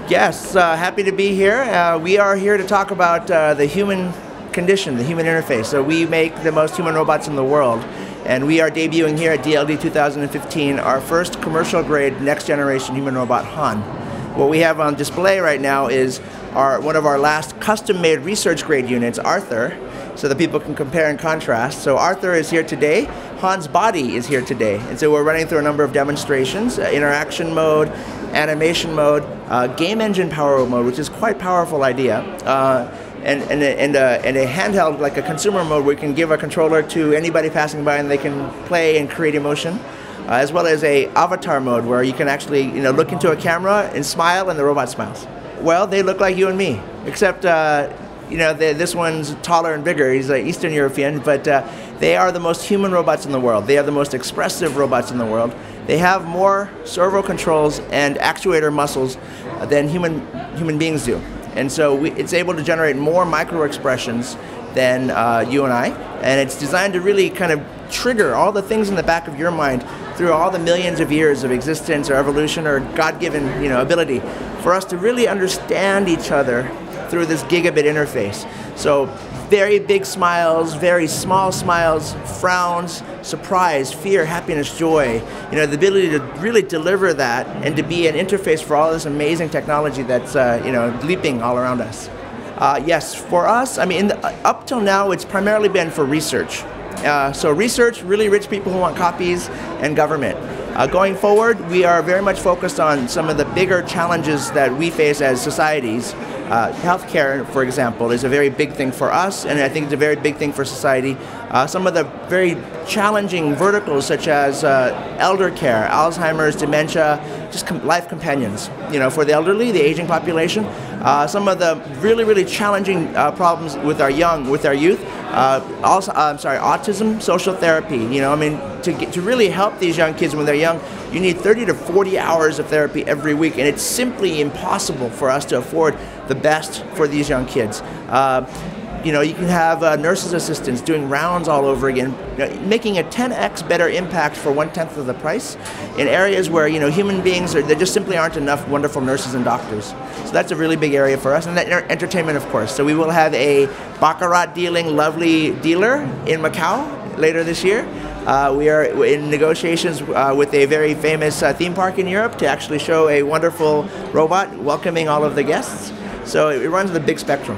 Yes, happy to be here. We are here to talk about the human condition, the human interface. So we make the most human robots in the world, and we are debuting here at DLD 2015 our first commercial-grade next-generation human robot, Han. What we have on display right now is one of our last custom-made research-grade units, Arthur, so that people can compare and contrast. So Arthur is here today. Han's body is here today. And so we're running through a number of demonstrations, interaction mode, animation mode, game engine power mode, which is quite a powerful idea, and a handheld, like a consumer mode, where we can give a controller to anybody passing by and they can play and create emotion, as well as a avatar mode where you can actually look into a camera and smile and the robot smiles. Well, they look like you and me, except this one's taller and bigger. He's an Eastern European, but they are the most human robots in the world. They are the most expressive robots in the world. They have more servo controls and actuator muscles than human beings do. And so it's able to generate more micro expressions than you and I. And it's designed to really kind of trigger all the things in the back of your mind through all the millions of years of existence or evolution or God-given ability for us to really understand each other through this gigabit interface. So very big smiles, very small smiles, frowns, surprise, fear, happiness, joy. The ability to really deliver that and to be an interface for all this amazing technology that's leaping all around us. Yes, for us, up till now, it's primarily been for research. So research, really rich people who want copies, and government. Going forward, we are very much focused on some of the bigger challenges that we face as societies. Healthcare, for example, is a very big thing for us, and I think it's a very big thing for society. Some of the very challenging verticals, such as elder care, Alzheimer's, dementia, just life companions, for the elderly, the aging population. Some of the really, really challenging problems with our youth. Autism, social therapy. To really help these young kids when they're young, you need 30 to 40 hours of therapy every week, and it's simply impossible for us to afford the best for these young kids. You can have nurses' assistants doing rounds all over again, making a 10x better impact for 1/10 of the price in areas where human beings there just simply aren't enough wonderful nurses and doctors. So that's a really big area for us, and then entertainment, of course. So we will have a baccarat dealing lovely dealer in Macau later this year. We are in negotiations with a very famous theme park in Europe to actually show a wonderful robot welcoming all of the guests. So it runs the big spectrum.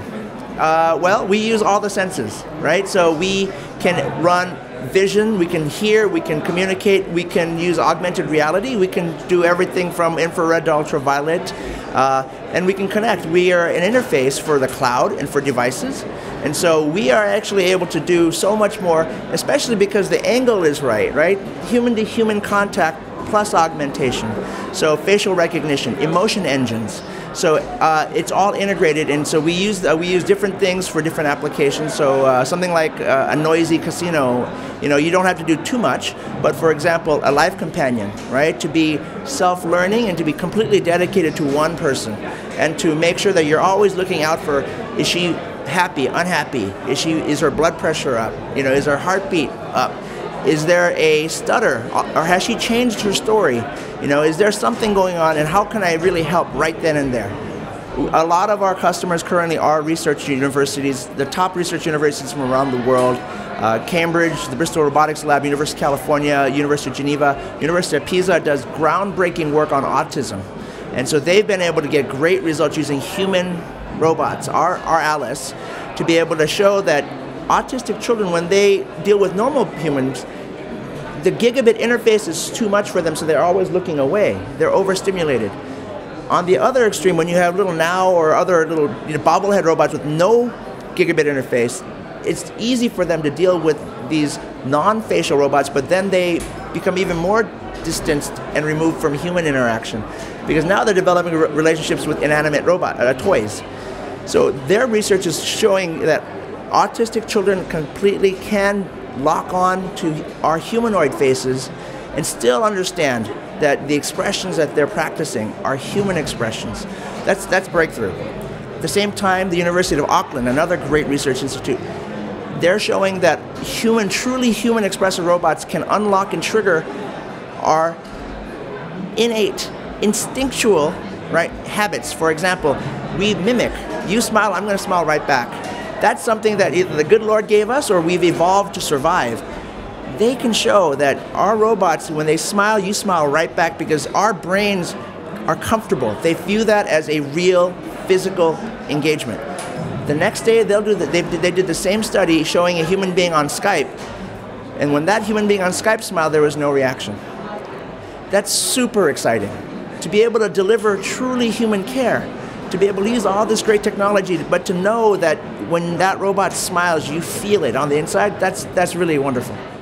Well, we use all the senses, right? So we can run vision, we can hear, we can communicate, we can use augmented reality, we can do everything from infrared to ultraviolet, and we can connect. We are an interface for the cloud and for devices, and so we are actually able to do so much more, especially because the angle is right? Human-to-human contact plus augmentation. So facial recognition, emotion engines. So it's all integrated, and so we use different things for different applications. So something like a noisy casino, you don't have to do too much, but for example, a life companion, right? To be self-learning and to be completely dedicated to one person, and to make sure that you're always looking out for, is she happy, unhappy? Is her blood pressure up? Is her heartbeat up? Is there a stutter, or has she changed her story? Is there something going on, and how can I really help right then and there? A lot of our customers currently are research universities, the top research universities from around the world. Cambridge, the Bristol Robotics Lab, University of California, University of Geneva, University of Pisa does groundbreaking work on autism. And so they've been able to get great results using human robots, our Alice, to be able to show that autistic children, when they deal with normal humans, the gigabit interface is too much for them, so they're always looking away. They're overstimulated. On the other extreme, when you have little Now or other little bobblehead robots with no gigabit interface, it's easy for them to deal with these non-facial robots, but then they become even more distanced and removed from human interaction, because now they're developing relationships with inanimate toys. So their research is showing that autistic children completely can lock on to our humanoid faces and still understand that the expressions that they're practicing are human expressions. That's breakthrough. At the same time, the University of Auckland, another great research institute, they're showing that truly human expressive robots can unlock and trigger our innate, instinctual right? Habits, for example, we mimic. You smile, I'm going to smile right back. That's something that either the good Lord gave us or we've evolved to survive. They can show that our robots, when they smile, you smile right back because our brains are comfortable. They view that as a real physical engagement. The next day, they did the same study showing a human being on Skype, and when that human being on Skype smiled, there was no reaction. That's super exciting. To be able to deliver truly human care, to be able to use all this great technology, but to know that when that robot smiles, you feel it on the inside, that's really wonderful.